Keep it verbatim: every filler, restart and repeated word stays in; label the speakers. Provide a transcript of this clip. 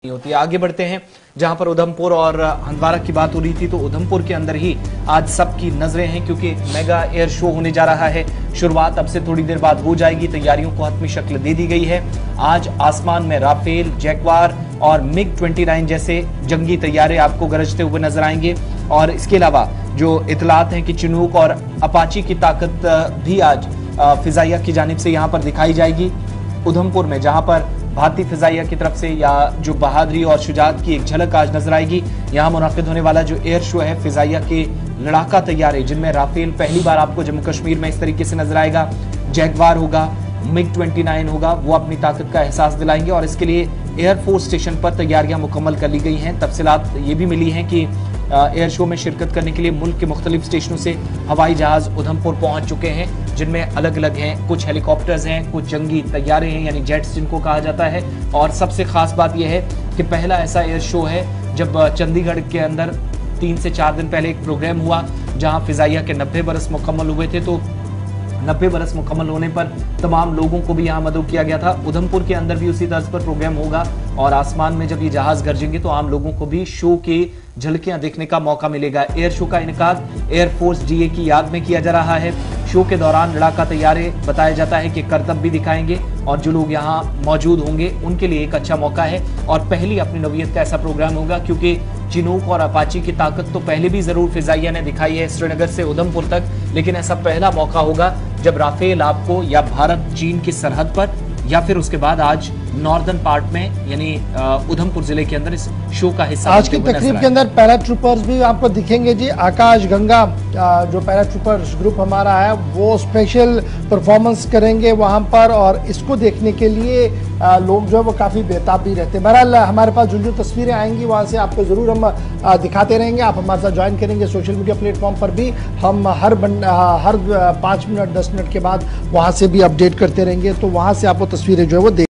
Speaker 1: होती है। आगे बढ़ते हैं, जहां पर उधमपुर और हंदवाड़ा की बात हो रही थी, तो उधमपुर के अंदर ही आज सबकी नजरें हैं, क्योंकि मेगा एयर शो होने जा रहा है। शुरुआत अब से थोड़ी देर बाद हो जाएगी। तैयारियों को हतमी शक्ल दे दी गई है। आज आसमान में राफेल, जैगवार और मिग उनतीस जैसे जंगी तैयारे आपको गरजते हुए नजर आएंगे। और इसके अलावा जो इतलात हैं कि चिनूक और अपाची की ताकत भी आज फिजाइया की जानिब से यहाँ पर दिखाई जाएगी। उधमपुर में जहां पर भारतीय फिजाइया की तरफ से या जो बहादुरी और शुजात की एक झलक आज नजर आएगी। यहाँ मुनाकिद होने वाला जो एयर शो है, फिजाइया के लड़ाका तैयारे, जिनमें राफेल पहली बार आपको जम्मू कश्मीर में इस तरीके से नजर आएगा, जैगवार होगा, मिग उनतीस होगा, वो अपनी ताकत का एहसास दिलाएंगे। और इसके लिए एयरफोर्स स्टेशन पर तैयारियां मुकम्मल कर ली गई हैं। तफसीलात ये भी मिली हैं कि एयर शो में शिरकत करने के लिए मुल्क के मुख्तलिफ स्टेशनों से हवाई जहाज उधमपुर पहुंच चुके हैं, जिनमें अलग अलग हैं। कुछ हेलीकॉप्टर्स हैं, कुछ जंगी तैयारे हैं, यानी जेट्स जिनको कहा जाता है। और सबसे खास बात यह है कि पहला ऐसा एयर शो है जब चंडीगढ़ के अंदर तीन से चार दिन पहले एक प्रोग्राम हुआ जहां फिजाइया के नब्बे बरस मुकम्मल हुए थे। तो नब्बे बरस मुकम्मल होने पर तमाम लोगों को भी यहाँ मदऊ किया गया था। उधमपुर के अंदर भी उसी तर्ज पर प्रोग्राम होगा और आसमान में जब ये जहाज गरजेंगे तो आम लोगों को भी शो की झलकियां देखने का मौका मिलेगा। एयर शो का इनकाद एयरफोर्स डीए की याद में किया जा रहा है। शो के दौरान लड़ाका तैयारे बताया जाता है कि करतब भी दिखाएंगे और जो लोग यहाँ मौजूद होंगे उनके लिए एक अच्छा मौका है। और पहली अपनी नौयत का ऐसा प्रोग्राम होगा, क्योंकि चिनूक और अपाची की ताकत तो पहले भी जरूर फिजाइया ने दिखाई है श्रीनगर से उधमपुर तक, लेकिन ऐसा पहला मौका होगा जब राफेल आपको या भारत चीन की सरहद पर या फिर उसके बाद आज नॉर्दर्न पार्ट में यानी उधमपुर जिले के अंदर इस शो का हिस्सा
Speaker 2: आज की तकरीब के अंदर पैराट्रूपर्स भी आपको दिखेंगे जी। आकाश गंगा जो पैराट्रूपर्स ग्रुप हमारा है वो स्पेशल परफॉर्मेंस करेंगे वहां पर, और इसको देखने के लिए लोग जो है वो काफ़ी बेताब भी रहते हैं। बहरहाल हमारे पास जो जो तस्वीरें आएंगी वहाँ से आपको ज़रूर हम दिखाते रहेंगे। आप हमारे साथ ज्वाइन करेंगे सोशल मीडिया प्लेटफॉर्म पर भी, हम हर बन, हर पाँच मिनट दस मिनट के बाद वहाँ से भी अपडेट करते रहेंगे, तो वहाँ से आपको तस्वीरें जो है वो